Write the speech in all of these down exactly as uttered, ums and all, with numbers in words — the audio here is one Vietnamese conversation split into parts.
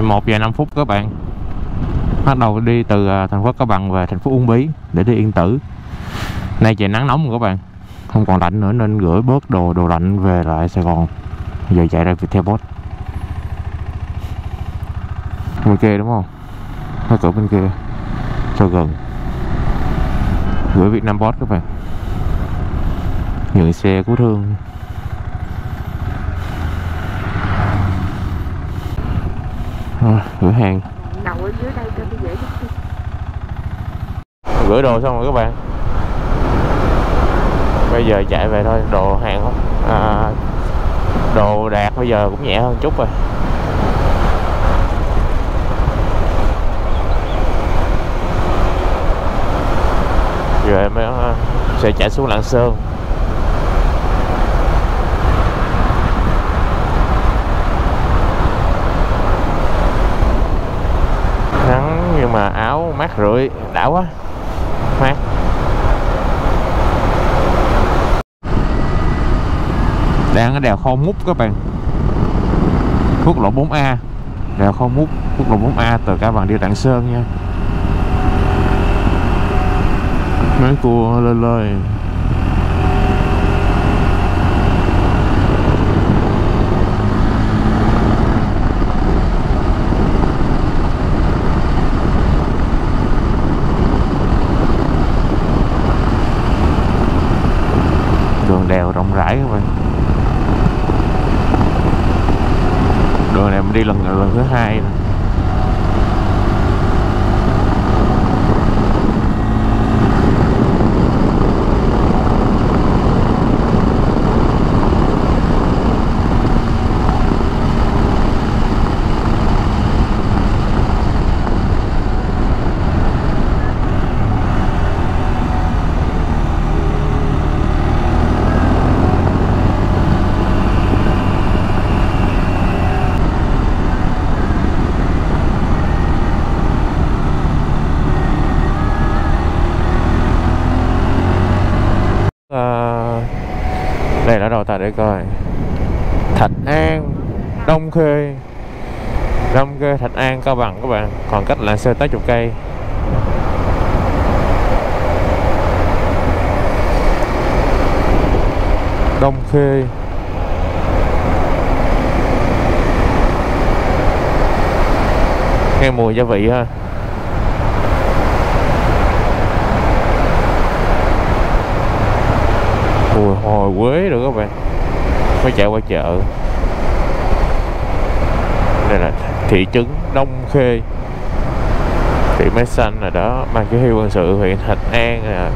một giờ năm phút các bạn, bắt đầu đi từ thành phố Cao Bằng về thành phố Uông Bí để đi Yên Tử. Nay trời nắng nóng rồi các bạn, không còn lạnh nữa nên gửi bớt đồ đồ lạnh về lại Sài Gòn. Giờ chạy ra Viettel Post bên kia đúng không? Ở cửa bên kia cho gần, gửi Vietnam Post các bạn, nhận xe cứu thương. À, gửi hàng đậu ở dưới đây cho tôi dễ chút. Gửi đồ xong rồi các bạn, bây giờ chạy về thôi. Đồ hàng không à, đồ đạc bây giờ cũng nhẹ hơn chút rồi. Rồi em sẽ chạy xuống Lạng Sơn. Nắng nhưng mà áo mát rượi, đã quá, mát. Đang ở đèo Khao Mút các bạn, quốc lộ bốn A, đèo Khao Mút, quốc lộ bốn A từ Cao Bằng đi Lạng Sơn nha. Mấy cua lơi lơi. Đường đèo rộng rãi các bạn. Đường này mình đi lần lần thứ hai rồi. Đây là đâu ta, để coi. Thạch An, Đông Khê, Đông Khê, Thạch An, Cao Bằng các bạn. Còn cách Lạng Sơn tới chục cây. Đông Khê, nghe mùi gia vị ha. Mùi hồi quế rồi các bạn. Mới chạy qua chợ. Đây là thị trấn Đông Khê, thị máy xanh rồi đó, mang chỉ huy quân sự huyện Thạch An à.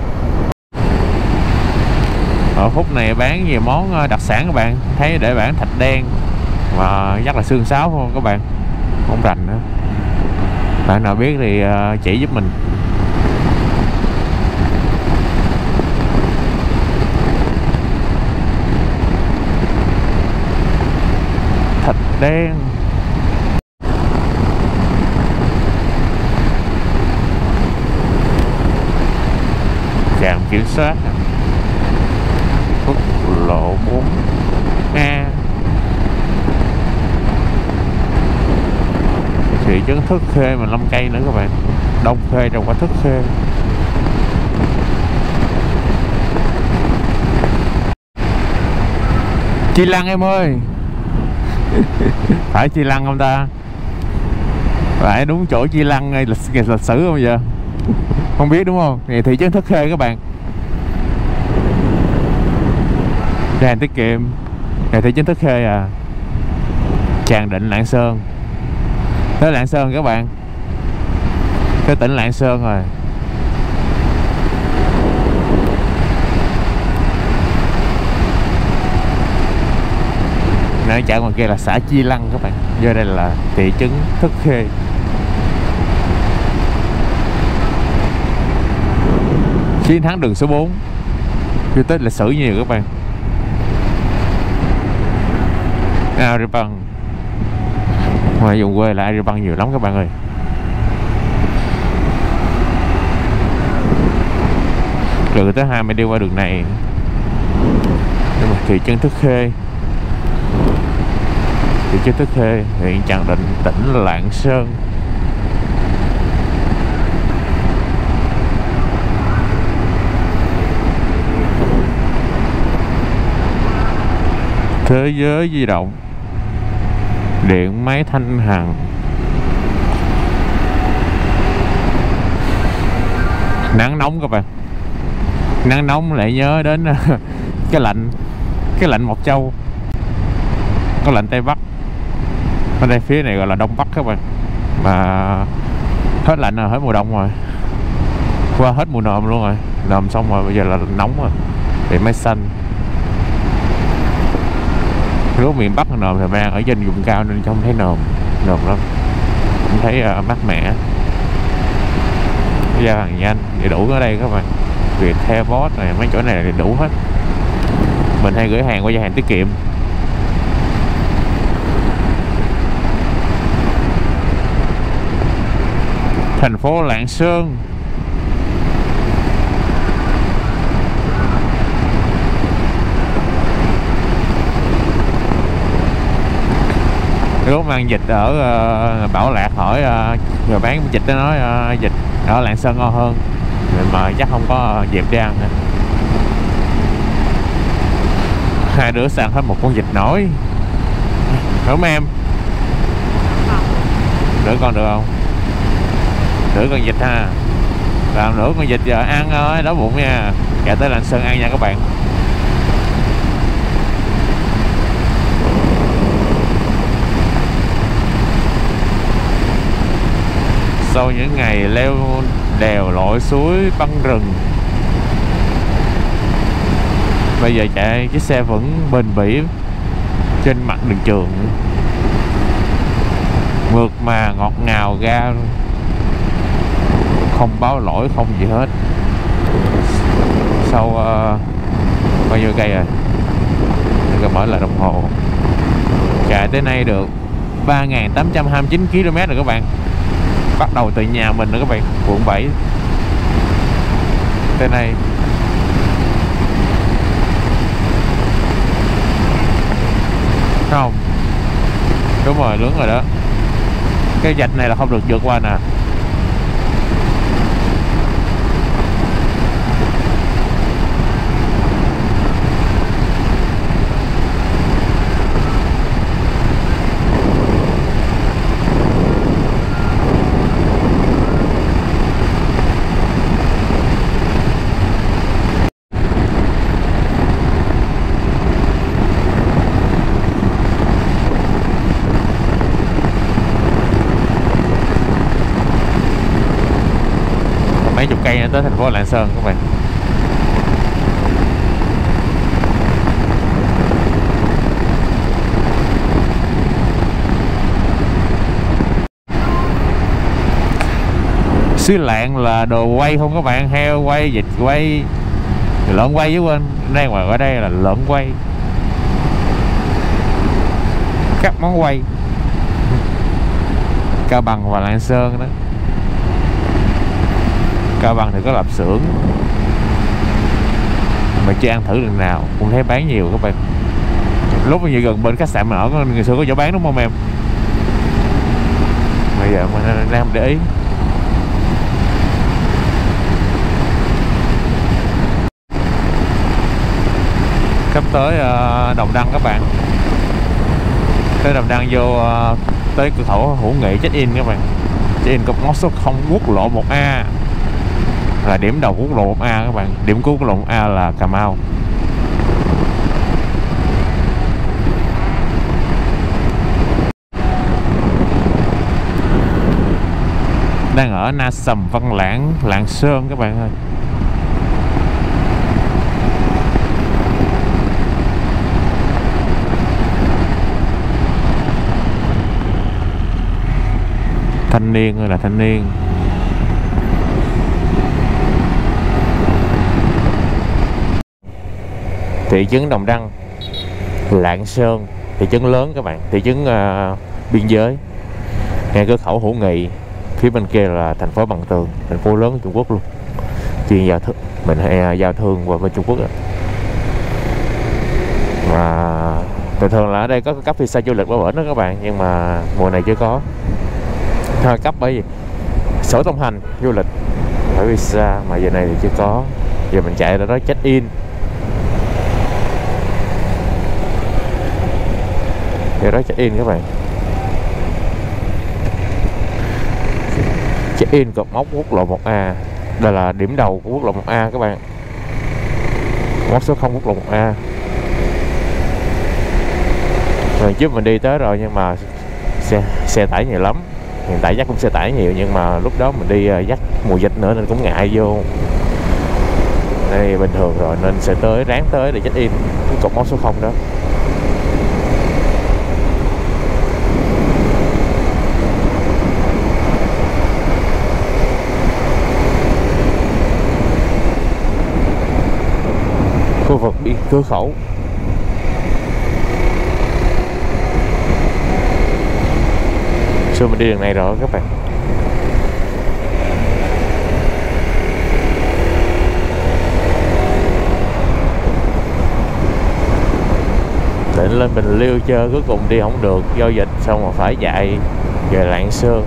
Ở khúc này bán nhiều món đặc sản các bạn, thấy để bán thạch đen mà chắc là xương sáo không các bạn, không rành nữa. Bạn nào biết thì chỉ giúp mình. Thạch đen. Trạm kiểm soát quốc lộ bốn A, thị trấn Thức Khê mà năm cây nữa các bạn. Đông Khê trong qua Thức Khê. Chi Lăng em ơi. Phải Chi Lăng không ta? Phải đúng chỗ Chi Lăng ngay, lịch, lịch sử không giờ? Không biết đúng không? Thì thị trấn Thức Khê các bạn. Đây tiết kiệm. Này thị trấn Thức Khê à. Tràng Định, Lạng Sơn. Tới Lạng Sơn các bạn. Tới tỉnh Lạng Sơn rồi. Nãy chạy ngoài kia là xã Chi Lăng các bạn. Giờ đây là thị trấn Thức Khê. Chiến thắng đường số bốn. Chưa tới lịch sử nhiều các bạn. Agribank. Ngoài vùng quê là Agribank nhiều lắm các bạn ơi. Đường thứ hai mình đi qua đường này. Nhưng mà thị trấn Thức Khê. thị trấn Tứ Khê, huyện Tràng Định, tỉnh Lạng Sơn. Thế giới di động, điện máy Thanh Hằng. Nắng nóng các bạn, nắng nóng lại nhớ đến cái lạnh, cái lạnh Mộc Châu, có lạnh Tây Bắc. Ở đây phía này gọi là Đông Bắc các bạn, mà hết lạnh rồi, hết mùa đông rồi, qua hết mùa nồm luôn rồi, nồm xong rồi bây giờ là nóng rồi, bị máy xanh. Lúc miền Bắc nồm thì mang ở trên vùng cao nên không thấy nồm, nồm lắm, không thấy uh, mát mẻ. Giao hàng nhanh thì đủ ở đây các bạn, Viettel Post này, mấy chỗ này thì đủ hết. Mình hay gửi hàng qua giao hàng tiết kiệm. Thành phố Lạng Sơn. Lúc mang dịch ở uh, Bảo Lạc hỏi uh, người bán dịch nó nói uh, dịch ở Lạng Sơn ngon hơn, mà chắc không có dịp đi ăn nữa. Hai đứa sang hết một con vịt nổi, đúng không em? Nửa con được không? Nửa con vịt ha, làm nửa con vịt giờ ăn thôi, đói bụng nha. Chạy tới Lạng Sơn ăn nha các bạn. Sau những ngày leo đèo lội suối băng rừng, bây giờ chạy chiếc xe vẫn bền bỉ trên mặt đường trường, mượt mà ngọt ngào ga, không báo lỗi không gì hết. Sau uh, bao nhiêu cây rồi, rồi mở lại đồng hồ, chạy tới nay được ba nghìn tám trăm hai mươi chín ki lô mét rồi các bạn. Bắt đầu từ nhà mình nữa các bạn, quận bảy tới nay. Không, đúng rồi, lớn rồi đó. Cái vạch này là không được vượt qua nè. Mấy chục cây tới thành phố Lạng Sơn các bạn. Xứ Lạng là đồ quay không các bạn, heo quay, vịt quay, lợn quay với quên. Đây ngoài ở đây là lợn quay, các món quay. Cao Bằng và Lạng Sơn đó. Cao Bằng thì có lạp xưởng, mà chưa ăn thử lần nào, cũng thấy bán nhiều các bạn. Lúc như gần bên khách sạn mình ở, người xưa có chỗ bán đúng không em? Bây giờ mình đang để ý. Sắp tới uh, Đồng Đăng các bạn. Tới Đồng Đăng vô uh, tới cửa khẩu Hữu Nghị check in các bạn. Check in cột mốc số không, quốc lộ một A là điểm đầu quốc lộ một A các bạn. Điểm cuối quốc lộ một A là Cà Mau. Đang ở Na Sầm, Văn Lãng, Lạng Sơn các bạn ơi. Thanh niên ơi là thanh niên. Thị trấn Đồng Đăng, Lạng Sơn, thị trấn lớn các bạn, thị trấn uh, biên giới, ngay cửa khẩu Hữu Nghị. Phía bên kia là thành phố Bằng Tường, thành phố lớn của Trung Quốc luôn, chuyên giao thương, mình hay uh, giao thương qua bên Trung Quốc đó. Và Thường thường là ở đây có cấp visa du lịch qua bển đó các bạn, nhưng mà mùa này chưa có. Thôi cấp bởi vì sổ thông hành du lịch phải visa, mà giờ này thì chưa có. Giờ mình chạy ra đó check in. Giờ đó check in các bạn. Check in cột mốc quốc lộ một A. Đây là điểm đầu của quốc lộ một A các bạn. Mốc số không quốc lộ một A. Lần trước mình đi tới rồi nhưng mà xe xe tải nhiều lắm. Hiện tại chắc cũng xe tải nhiều, nhưng mà lúc đó mình đi dắt mùa dịch nữa nên cũng ngại vô. Đây bình thường rồi nên sẽ tới, ráng tới để check in cái cột mốc số không đó. Khu vực biên cửa khẩu. Xưa mình đi đường này rồi các bạn. Định lên Bình Liêu chơi, cuối cùng đi không được do dịch, xong rồi phải chạy về Lạng Sơn.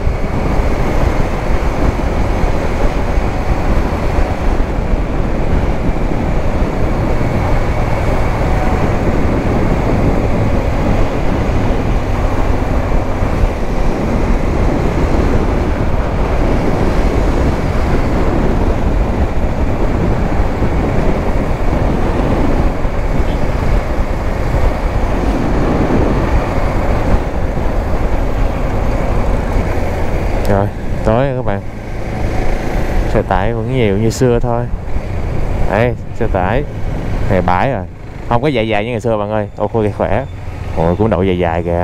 Rồi, tối rồi các bạn. Xe tải vẫn nhiều như xưa thôi. Đây, xe tải này bãi rồi. Không có dài dài như ngày xưa bạn ơi. Ô khôi khỏe. Ôi, cũng đậu dài dài kìa.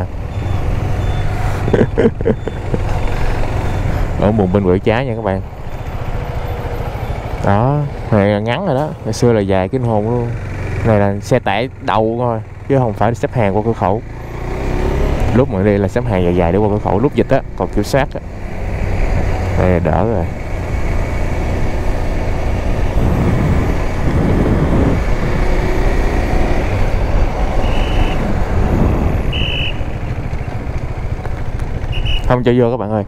Ở bùng bên quẹo trái nha các bạn. Đó, này ngắn rồi đó. Ngày xưa là dài kinh hồn luôn. Này là xe tải đầu thôi, chứ không phải xếp hàng qua cửa khẩu. Lúc mà đi là xếp hàng dài dài để qua cửa khẩu. Lúc dịch á, còn kiểm soát á. Đây đỡ rồi. Không cho vô các bạn ơi.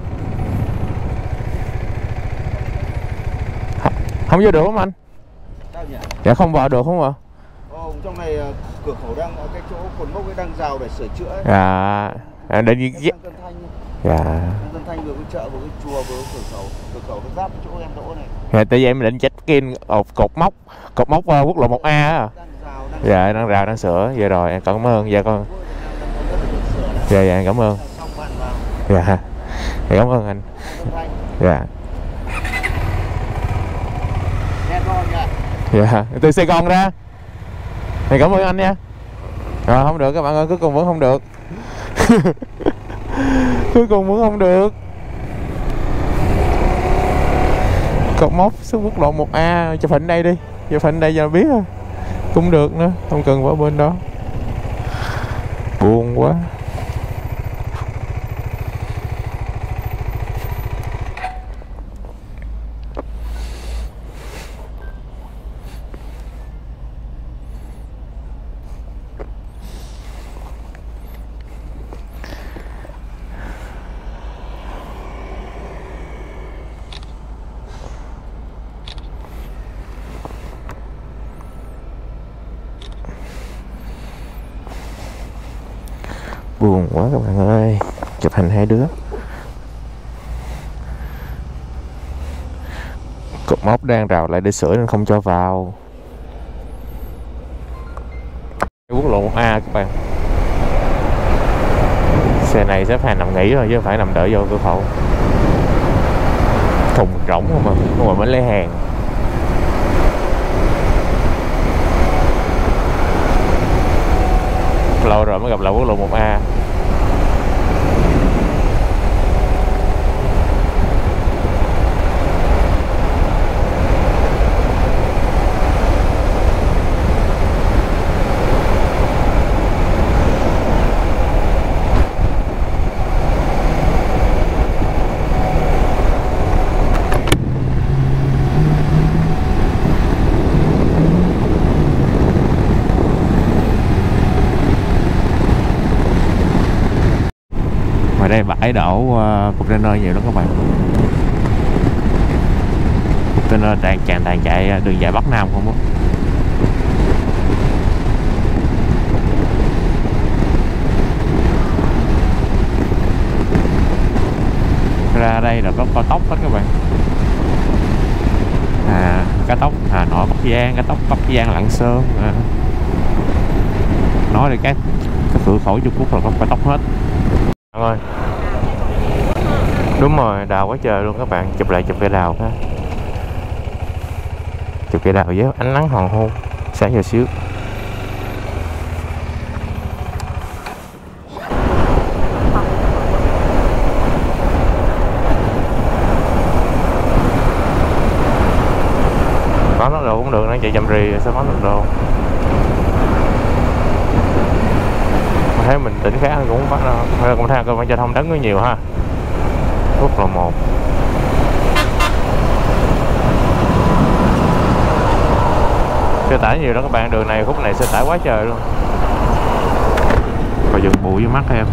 Không, không vô được không anh? Sao nhỉ? Dạ không vào được không ạ? Ồ, trong này cửa khẩu đang ở cái chỗ cột mốc ấy đang rào để sửa chữa ấy. Dạ. À, để đi. Tân Thanh. Dạ. Tân Thanh vừa cái chợ vừa cái chùa vừa cái cửa khẩu, cửa khẩu nó giáp chỗ em đỗ này. Dạ, tại vì em định check in cột, cột mốc, cột mốc uh, quốc lộ một A á. Đang rào đang. Dạ, đang rào đang sửa. Dạ rồi, em cảm ơn. Dạ con. Dạ dạ, cảm ơn. Xong bàn vào. Dạ. Dạ cảm ơn anh. Tân Thanh. Dạ. Nghe con nha. Dạ, từ Sài Gòn ra. Thì cảm ơn anh nha. Rồi không được các bạn ơi, cuối cùng vẫn không được. Cuối cùng vẫn không được. Cột mốc số quốc lộ một A chụp hình đây đi. Chụp hình đây cho biết rồi. Cũng được nữa, không cần vào bên đó. Buồn quá. Buồn quá các bạn ơi. Chụp hình hai đứa. Cột mốc đang rào lại để sửa nên không cho vào. Quốc lộ một A các bạn. Xe này xếp hàng nằm nghỉ rồi chứ không phải nằm đợi vô cửa khẩu. Thùng rỗng không mà, không mà mới lấy hàng. Lâu rồi mới gặp lại quốc lộ một A. đây bãi đổ uh, container nhiều lắm các bạn. Container đang tràn toàn chạy đường dài Bắc Nam không á. Ra đây là có cao tốc hết các bạn. À, cao tốc Hà Nội Bắc Giang, cao tốc Bắc Giang Lạng Sơn. À. Nói đây các cái cửa khẩu Trung Quốc là có cao tốc hết. Bạn ơi. Đúng rồi, đào quá trời luôn các bạn. Chụp lại chụp cây đào ha. Chụp cây đào với ánh nắng hoàng hôn sáng giờ xíu. Có nước đồ cũng được, nó chạy chậm rì sao có nước đồ. Mà thấy mình tỉnh khác cũng không bắt đâu. Hay là cũng theo cơ quan giao thông đắng có nhiều ha. Quốc lộ một. Xe tải nhiều đó các bạn, đường này khúc này xe tải quá trời luôn. Và dừng bụi với mắt em.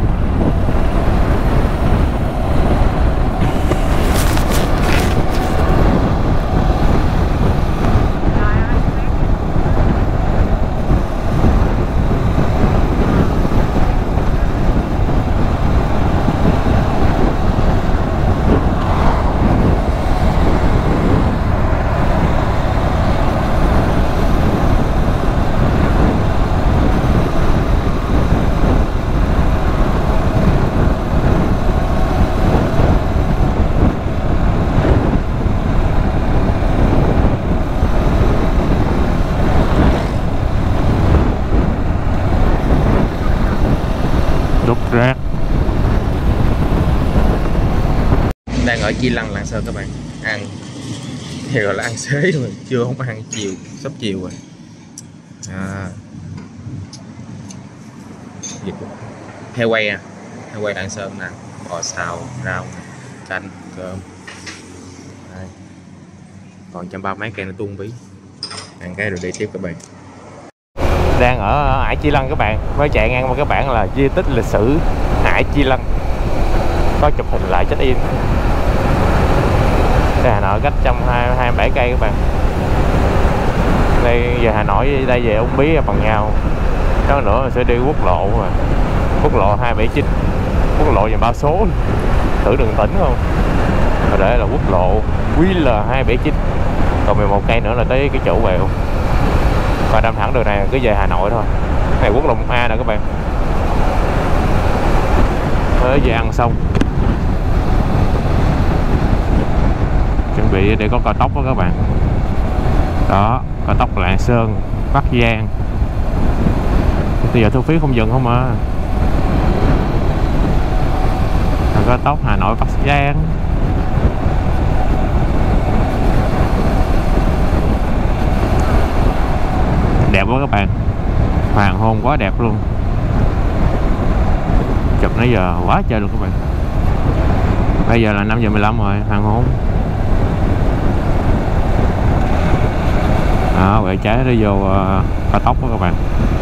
Rác. Đang ở Chi Lăng Lạng Sơn các bạn, ăn thì gọi là ăn xế rồi, chưa không ăn chiều, sắp chiều rồi. À, dịch heo quay à, heo quay Lạng Sơn nè, bò xào, rau, canh, cơm. Đây. Còn trăm ba mấy cây nữa tuôn bí, ăn cái rồi đi tiếp các bạn. Đang ở Ải Chi Lăng các bạn, mới chạy ngang qua các bạn là di tích lịch sử Ải Chi Lăng, có chụp hình lại check in. Đây Hà Nội cách một trăm hai mươi bảy cây các bạn. Đây giờ Hà Nội đây về Uông Bí bằng nhau. Đó nữa mình sẽ đi quốc lộ mà. Quốc lộ hai bảy chín, quốc lộ về bao số, thử đường tỉnh không. Và đây là quốc lộ Q L hai bảy chín, còn mười một cây nữa là tới cái chỗ về không. Và đâm thẳng đường này cứ về Hà Nội thôi. Này quốc lộ một A nè các bạn. Mới về ăn xong, chuẩn bị để có cao tốc đó các bạn. Đó, cao tốc Lạng Sơn, Bắc Giang. Bây giờ thu phí không dừng không à. Cao tốc Hà Nội Bắc Giang. Đẹp quá các bạn, hoàng hôn quá đẹp luôn. Chụp nãy giờ quá trời luôn các bạn. Bây giờ là năm giờ mười lăm rồi, hoàng hôn. Đó, quẹo trái đi vô uh, cao tốc đó các bạn.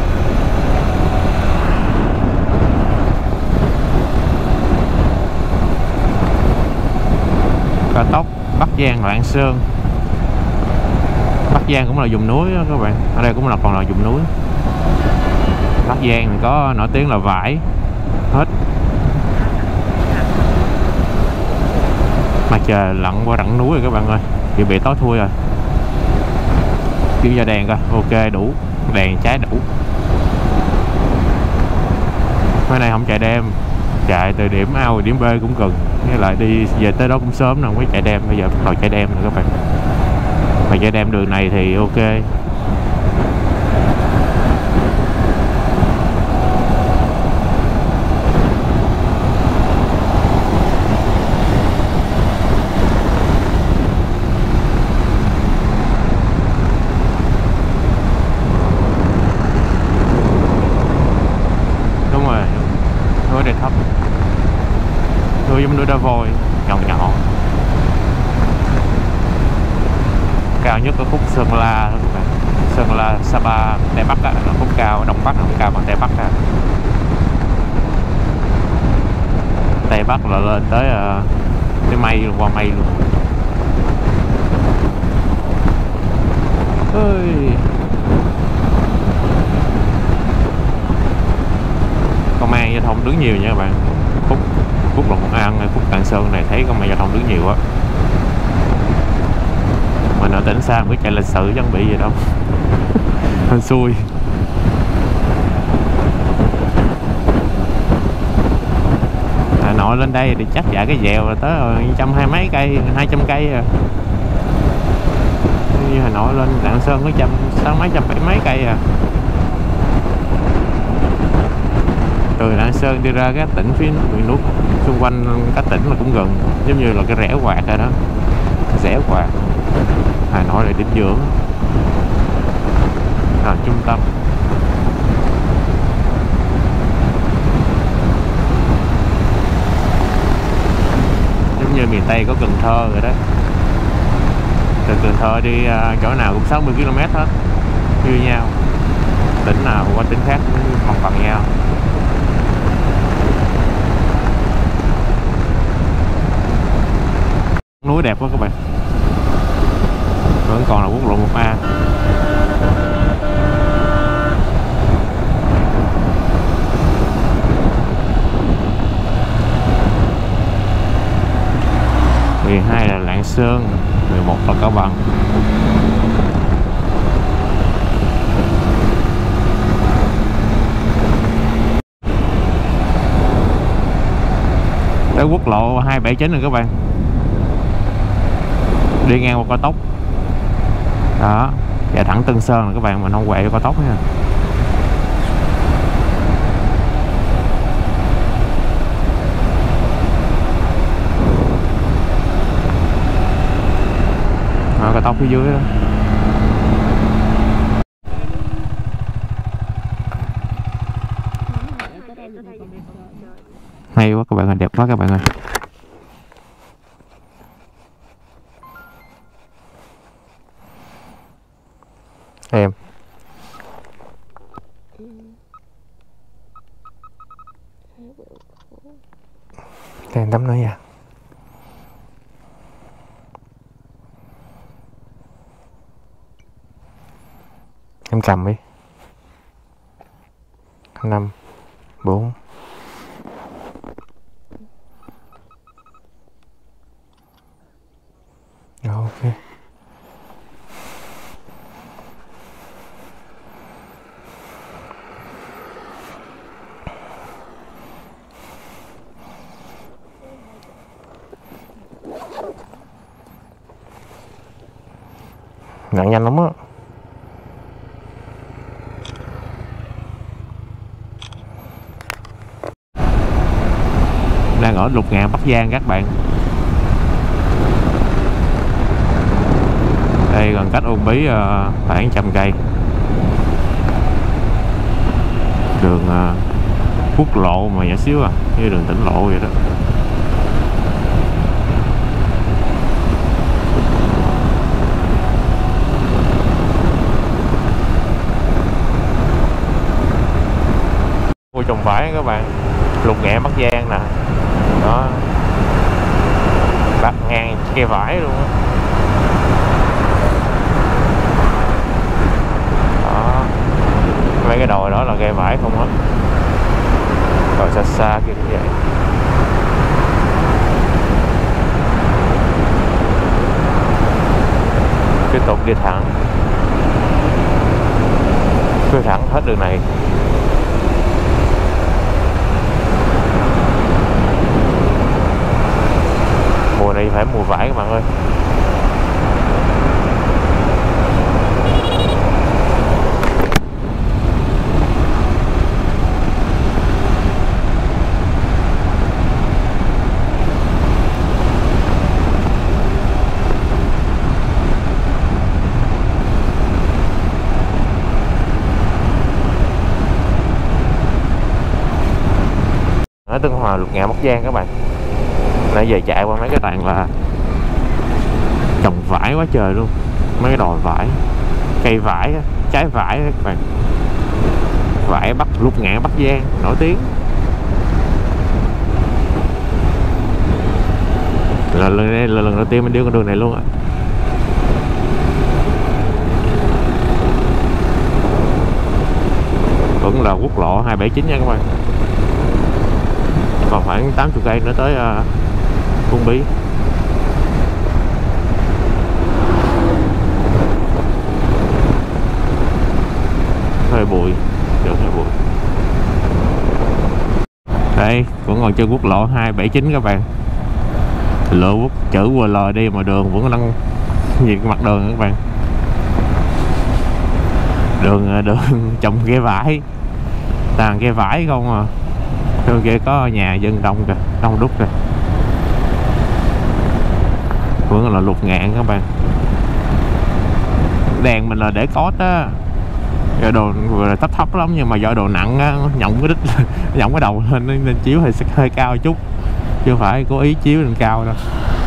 Cao tốc Bắc Giang Lạng Sơn. Bắc Giang cũng là vùng núi đó các bạn. Ở đây cũng là còn là vùng núi. Bắc Giang thì có nổi tiếng là vải hết. Mặt trời lặn qua rặng núi rồi các bạn ơi, chỉ bị tối thui rồi. Kiểm tra đèn coi, ok đủ, đèn trái đủ. Hôm nay không chạy đêm, chạy từ điểm A và điểm B cũng cần, với lại đi về tới đó cũng sớm rồi, không có chạy đêm. Bây giờ bắt đầu chạy đêm rồi các bạn. Mà chạy đêm đường này thì ok. Đúng rồi, núi này thấp, núi giống núi Đá Vôi, nhỏ nhỏ. Cao nhất ở khúc Sơn La các bạn. Sơn La, Sapa, Tây Bắc á, là khúc cao, Đông Bắc không cao bằng Tây Bắc á. Tây Bắc là lên tới uh, tới mây luôn, qua mây luôn. Ơi. Công an giao thông đứng nhiều nha các bạn. Khúc khúc Long An, khúc Lạng Sơn này thấy công an giao thông đứng nhiều á. Mình ở tỉnh xa mới chạy lịch sự chứ không bị gì đâu. Hên xui. Hà Nội lên đây thì chắc chạy cái dèo là tới trăm hai mấy cây, hai trăm cây à. Như Hà Nội lên Lạng Sơn có trăm sáu mấy trăm bảy mấy cây à. Từ Lạng Sơn đi ra các tỉnh phía miền Núi xung quanh các tỉnh là cũng gần, giống như là cái rẽ quạt rồi đó, rẽ quạt. Hà Nội là điểm dưỡng, à, trung tâm. Giống như miền Tây có Cần Thơ rồi đó. Từ Cần Thơ đi uh, chỗ nào cũng sáu mươi ki lô mét hết, như nhau. Tỉnh nào qua tỉnh khác cũng bằng bằng nhau. Núi đẹp quá các bạn. Vẫn còn là quốc lộ một A. mười hai là Lạng Sơn, mười một là Cao Bằng. Tới quốc lộ hai bảy chín rồi các bạn. Đi ngang qua cao tốc. Đó, chạy thẳng Tân Sơn là các bạn, mình không quẹo cao tốc nha. Đó, cao tốc phía dưới đó. Hay quá các bạn ơi, đẹp quá các bạn ơi. Em cho em tắm nữa nha. Em cầm đi. Năm bốn. Ok. Nặng nhanh lắm á. Đang ở Lục Ngạn, Bắc Giang các bạn. Đây gần cách Uông Bí uh, khoảng trăm cây. Đường uh, quốc lộ mà nhỏ xíu à, như đường tỉnh lộ vậy đó. Mua trồng vải các bạn, Lục Ngạn Bắc Giang nè, đó, bạc ngàn cây vải luôn á. Đó, mấy cái đồi đó là cây vải không á, rồi xa xa kia cũng vậy. Tiếp tục đi thẳng, đi thẳng hết đường này. Mùa này phải mùa vải các bạn ơi. Ở Tân Hòa, Lục Ngạn, Bắc Giang các bạn. Nãy giờ chạy qua mấy cái đoạn là trồng vải quá trời luôn, mấy cái đồi vải, cây vải, trái vải các bạn. Vải Bắc, Lục Ngạn Bắc Giang nổi tiếng. là lần này là lần đầu tiên mình đi con đường này luôn á. Vẫn là quốc lộ hai bảy chín nha các bạn. Còn khoảng tám mươi cây nữa tới uh, Uông Bí. Hơi bụi, được hơi bụi. Đây, vẫn còn trên quốc lộ hai bảy chín các bạn. Lựa quốc chữ quê lờ đi mà đường vẫn đang nhìn cái mặt đường các bạn. Đường đường trồng cây vải, toàn cây vải không à. Đường kia có nhà dân đông kìa, đông đúc kìa. Vẫn là lục ngạn các bạn. Đèn mình là để có á. Giờ đồ thấp thấp lắm nhưng mà do đồ nặng á, nhỏng cái đít, nhỏng cái đầu lên nên chiếu hơi hơi cao chút, chứ không phải cố ý chiếu lên cao đâu.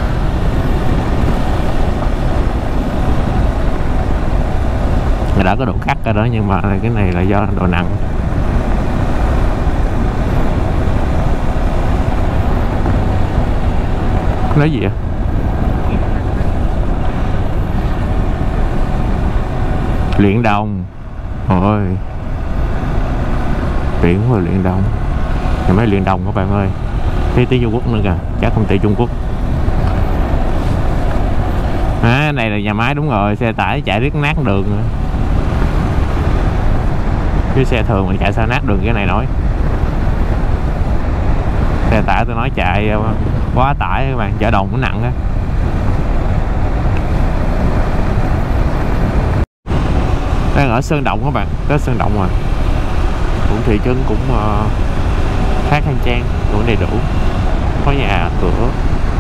Người đã có độ cắt rồi đó, nhưng mà cái này là do đồ nặng. Nói gì vậy? Luyện đồng. Ôi, tiện quá luyện đồng. Nhà máy luyện đồng các bạn ơi. Thấy tiếng Trung Quốc nữa kìa, chắc công ty Trung Quốc. À, này là nhà máy đúng rồi, xe tải chạy riết nát đường nữa. Chứ xe thường mình chạy sao nát đường cái này nói. Xe tải tôi nói chạy quá tải các bạn, chở đồng nó nặng á. Đang ở Sơn Động các bạn, tới Sơn Động rồi. Cũng thị trấn cũng uh, khá khang trang, cũng đầy đủ. Có nhà cửa.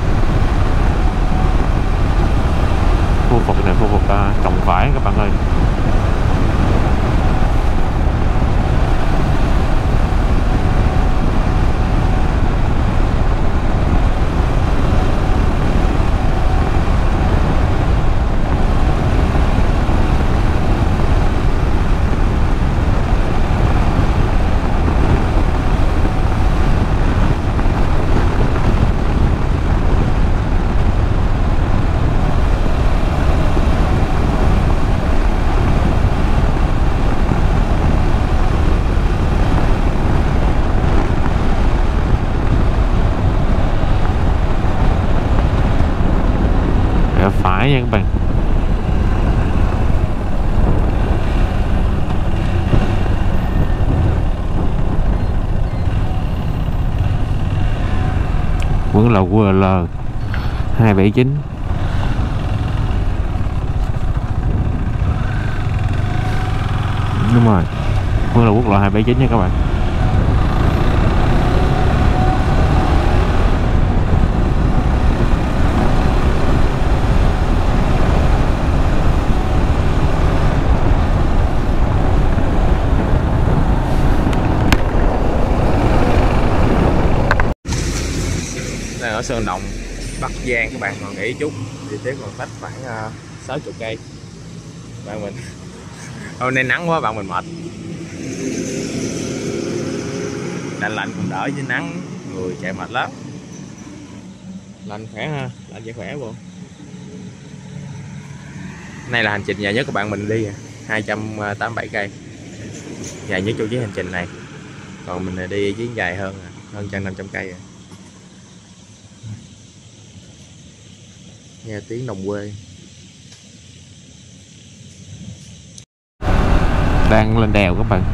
Khu vực này khu vực uh, trồng vải các bạn ơi. Phải nha các bạn. Vẫn là quy lờ hai bảy chín. Đúng rồi, vẫn là quốc lộ hai bảy chín nha các bạn. Ở Sơn Động, Bắc Giang các bạn còn nghỉ chút đi tiếp còn cách khoảng uh, sáu mươi cây. Bạn mình hôm nay nắng quá bạn mình mệt. Lạnh lạnh cũng đỡ chứ nắng người chạy mệt lắm. Lạnh khỏe ha, lạnh chạy khỏe luôn. Này là hành trình dài nhất của bạn mình đi hai trăm tám mươi bảy cây. Dài nhất trong chuyến hành trình này. Còn mình đi chuyến dài hơn hơn trăm năm trăm cây rồi. Nghe tiếng đồng quê. Đang lên đèo các bạn.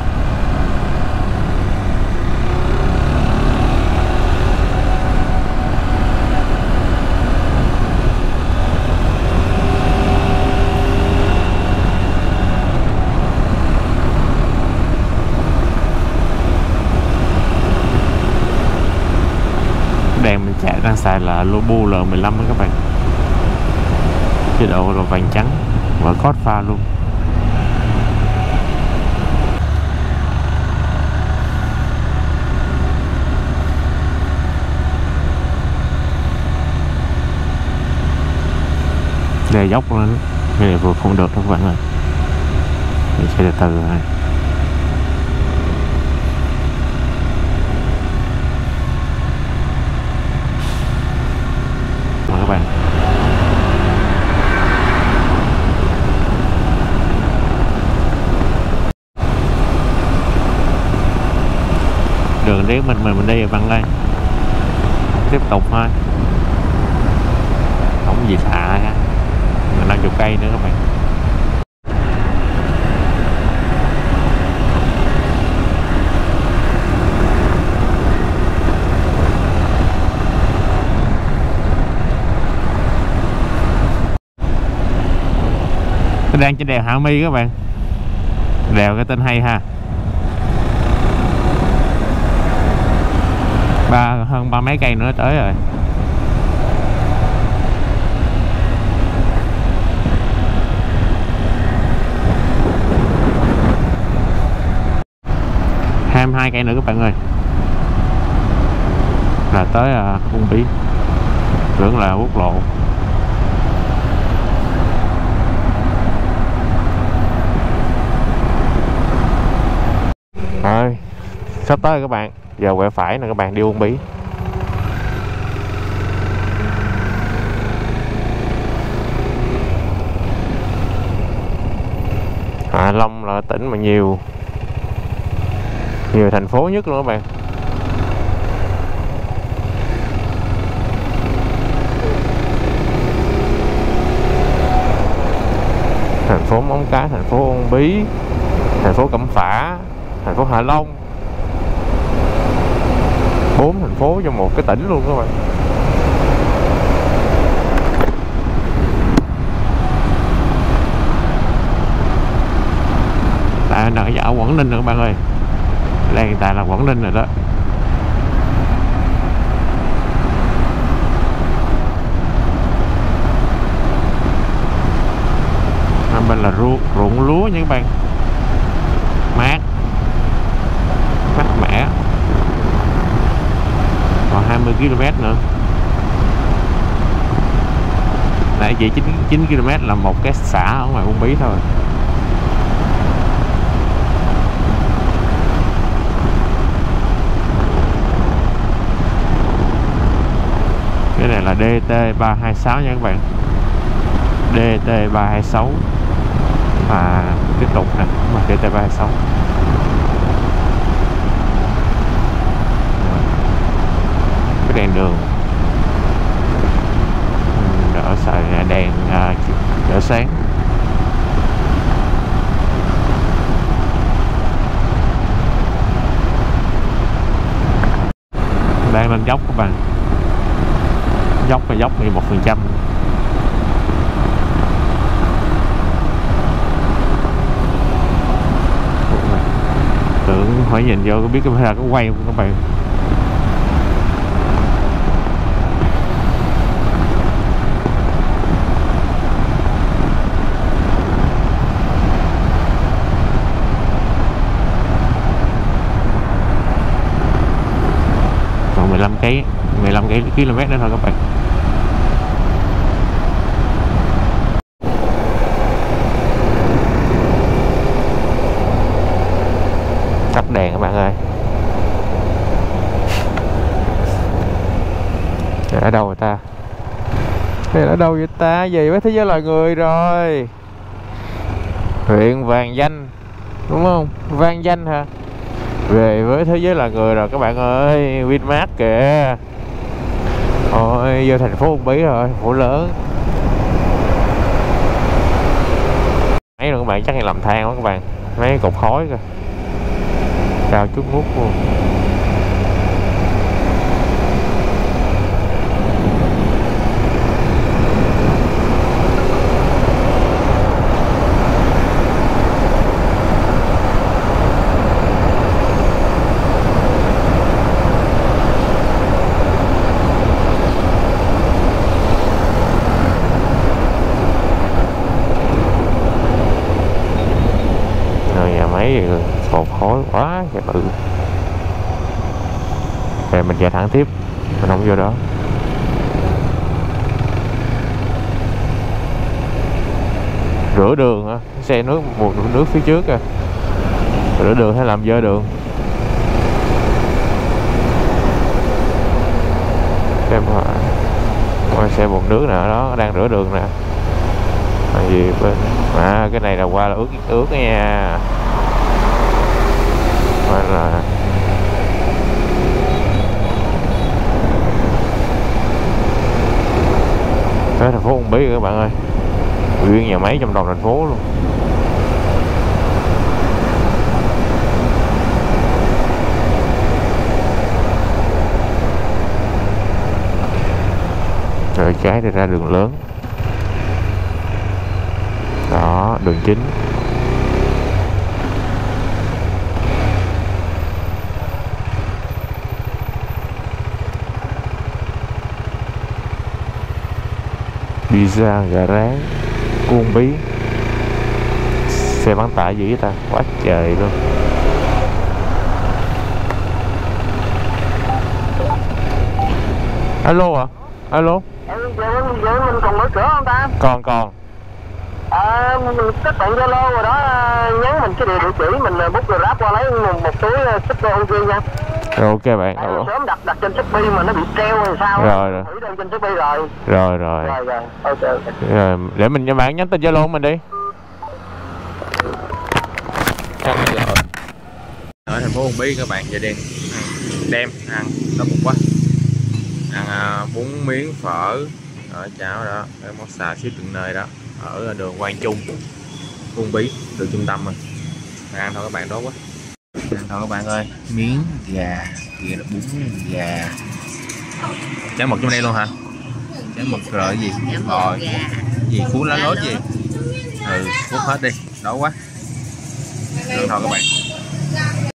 Đèn mình chạy đang xài là Lobo L mười lăm đó các bạn. Chế độ là vàng trắng và cốt pha luôn. Đè dốc lên cái này vượt không được đâu các bạn ơi. Mình sẽ từ từ này. bạn. Đường đến mình mình mình đi bằng đây, tiếp tục thôi, không gì lạ ha. Năm chục cây nữa các bạn. Tôi đang trên đèo Hạ My các bạn, đèo cái tên hay ha. ba hơn ba mấy cây nữa tới rồi. hai mươi hai cây nữa các bạn ơi là tới à, Uông Bí, tưởng là quốc lộ. Rồi sắp tới các bạn, giờ quẹo phải nè các bạn, đi Uông Bí. Hạ Long là tỉnh mà nhiều nhiều thành phố nhất luôn các bạn. Thành phố Móng Cái, thành phố Uông Bí, thành phố Cẩm Phả, thành phố Hạ Long, bốn thành phố trong một cái tỉnh luôn các bạn. Tại đang ở Quảng Ninh rồi các bạn ơi, đây hiện tại là Quảng Ninh rồi đó. Bên là ruộng, ruộng lúa nha các bạn, mát mát mẻ. Còn hai mươi ki lô mét nữa. Nãy chỉ chín ki lô mét là một cái xã ở ngoài Uông Bí thôi. Cái này là D T ba hai sáu nha các bạn, D T ba hai sáu. Và tiếp tục nè, mà D T ba hai sáu. Cái đèn đường đỡ xài đèn đỡ sáng. Đang lên dốc các bạn, dốc và dốc mười một phần trăm. Tưởng phải nhìn vô có biết cái camera có quay không các bạn. Còn mười lăm cây mười lăm cây km nữa thôi các bạn. Tắt đèn các bạn ơi. Đây ở đâu rồi ta? Đây ở đâu vậy ta? Về với thế giới loài người rồi. Huyện Vàng Danh đúng không? Vàng Danh hả? Về với thế giới loài người rồi các bạn ơi. Vinmart kìa. Ôi vô thành phố Uông Bí rồi, thành phố lớn. Mấy rồi các bạn, chắc là làm than quá các bạn. Mấy cột khói kìa, cao chút ngút luôn. Mấy cột khói quá trời bự. Rồi mình chạy thẳng tiếp, mình không vô đó. Rửa đường hả? Xe nước một nước phía trước à. Rửa đường hay làm dơ đường? Xem phải. Ôi, xe bồn nước nè, đó đang rửa đường nè. Cái gì bên à, cái này là qua là ướt ướt nha. Qua là tới thành phố Uông Bí rồi các bạn ơi, nguyên nhà máy trong đầu thành phố luôn. Rồi trái thì ra đường lớn đó, đường chính. Pizza gà rán Uông Bí, xe bán tải dữ ta, quá trời luôn. Alo à, alo. Ừ, giờ mình còn mở cửa không ta? Còn còn. À, mình kết bạn Zalo rồi đó, nhắn mình cái địa chỉ, mình book Grab qua lấy một, một túi shipper ok nha. Rồi ok bạn. À, sớm đặt đặt trên Shopee mà nó bị treo rồi sao? Rồi rồi. Thử đơn trên Shopee rồi. Rồi rồi. Rồi rồi. Ok ok. Rồi để mình cho bạn nhắn tin Zalo mình đi. Ở thành phố Uông Bí các bạn, giờ đen đem ăn đói bụng quá. Ăn bún miếng phở ở cháo đó, cái món xào xíu từng nơi đó, ở đường Quang Trung, Uông Bí, đường trung tâm rồi. Ăn thôi các bạn, đói quá. Ăn thôi các bạn ơi, miếng gà, kia là bún gà. Chả mực trong đây luôn hả? Chả mực rồi gì? Rồi gì cuốn lá lốt gì? Ừ, cuốn hết đi, đói quá. Ăn thôi các bạn.